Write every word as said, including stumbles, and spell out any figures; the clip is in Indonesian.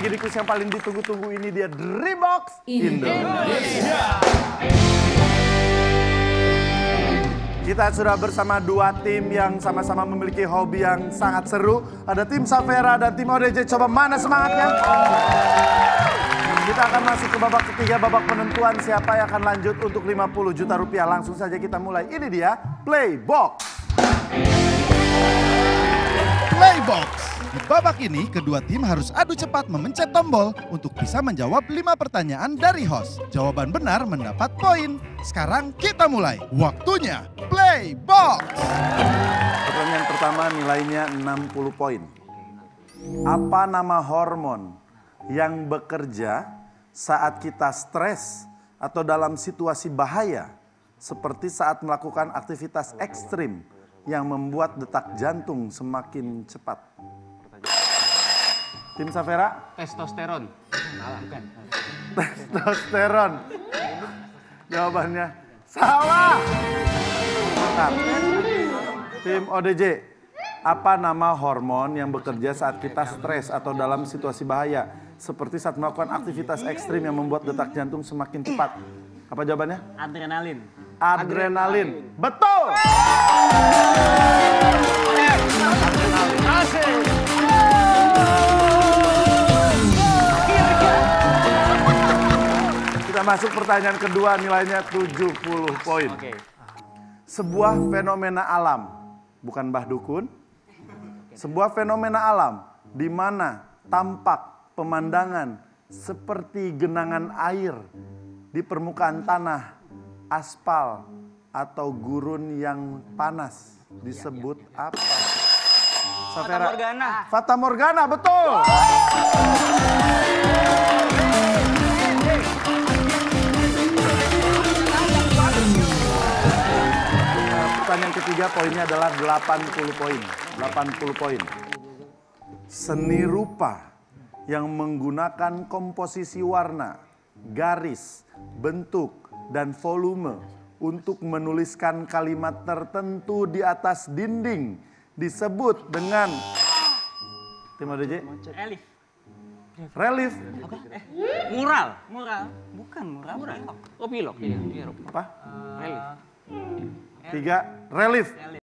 lagi di kuis yang paling ditunggu-tunggu ini, dia Dreambox Indonesia. Kita sudah bersama dua tim yang sama-sama memiliki hobi yang sangat seru. Ada tim Savera dan tim O D J. Coba mana semangatnya? Kita akan masuk ke babak ketiga, babak penentuan siapa yang akan lanjut untuk lima puluh juta rupiah. Langsung saja kita mulai. Ini dia Playbox. Playbox. Di babak ini, kedua tim harus adu cepat memencet tombol untuk bisa menjawab lima pertanyaan dari host. Jawaban benar mendapat poin. Sekarang kita mulai. Waktunya Playbox. Pertanyaan pertama nilainya enam puluh poin. Apa nama hormon yang bekerja saat kita stres atau dalam situasi bahaya, seperti saat melakukan aktivitas ekstrim yang membuat detak jantung semakin cepat? Tim Savera? Testosteron. Salah, bukan. Testosteron. Jawabannya salah. Mantap. Tim O D J, apa nama hormon yang bekerja saat kita stres atau dalam situasi bahaya, seperti saat melakukan aktivitas ekstrim yang membuat detak jantung semakin cepat? Apa jawabannya? Adrenalin. Adrenalin. Betul. Asik. Kita masuk pertanyaan kedua, nilainya tujuh puluh poin. Oke. Sebuah fenomena alam, bukan Mbah Dukun. Sebuah fenomena alam di mana tampak pemandangan seperti genangan air di permukaan tanah, aspal, atau gurun yang panas disebut apa? Fata Morgana. Fata Morgana, betul. Pertanyaan ketiga poinnya adalah delapan puluh poin. delapan puluh poin. Seni rupa yang menggunakan komposisi warna, garis, bentuk, dan volume untuk menuliskan kalimat tertentu di atas dinding disebut dengan tim O D J? Relief. Relief. Apa? Eh, mural. Mural. Bukan mural. Mural. Oh, pilok. Iya, iya. Apa? Relief. Tiga, relief.